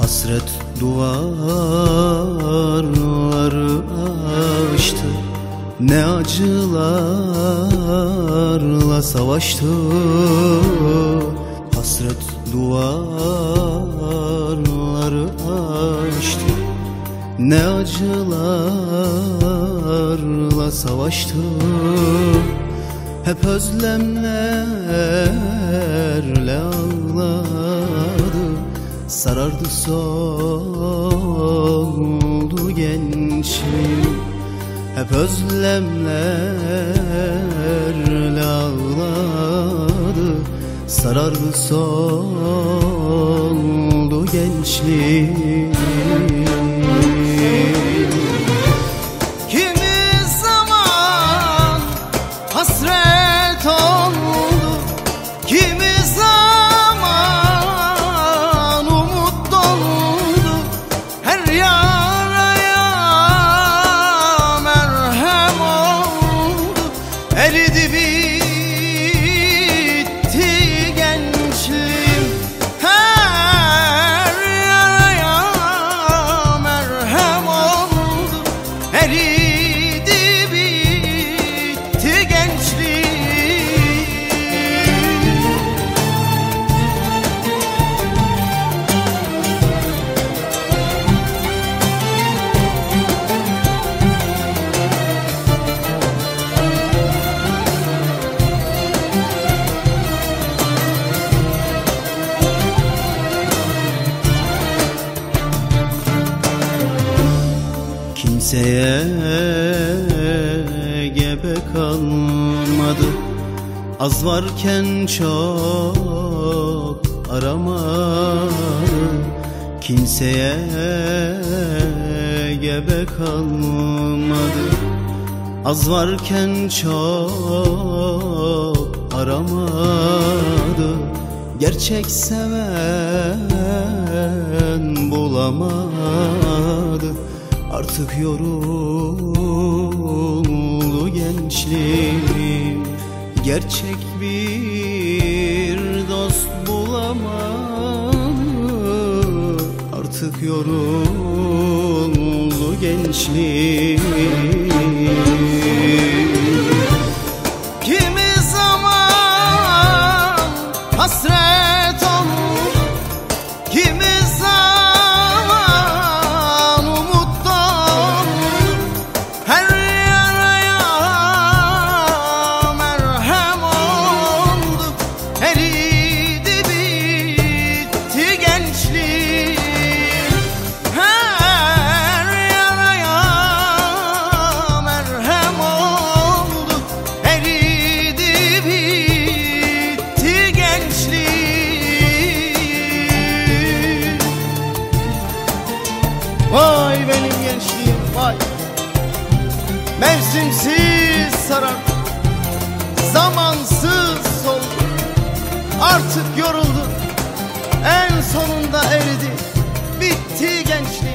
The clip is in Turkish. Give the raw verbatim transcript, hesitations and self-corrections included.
Hasret duvarları açtı, ne acılarla savaştı. Hasret duvarları açtı, ne acılarla savaştı. Hep özlemlerle ağladı, sarardı soldu gençliğim. Hep özlemlerle ağladı, sarardı soldu gençliğim. Kimi zaman hasret oldu, kimi zaman umut doldu. Her yaraya merhem oldu, eridi bitti gençliğim. Her yaraya merhem oldu, eridi bitti gençliğim. Kimseye gebe kalmadı, az varken çok aramadı. Kimseye gebe kalmadı, az varken çok aramadı. Gerçek seven bulamadı, artık yoruldu gençliğim. Gerçek bir dost bulamadı, artık yoruldu gençliğim. Kimi zaman hasret olur, kimi zaman umut dolur. Her yaraya merhem oldu, eridi bitti gençliğim. Her yaraya merhem oldu, eridi bitti gençliğim. Vay benim gençliğim vay. Mevsimsiz sarar, zamansız soldu. Artık yoruldu, en sonunda eridi bitti gençliğim.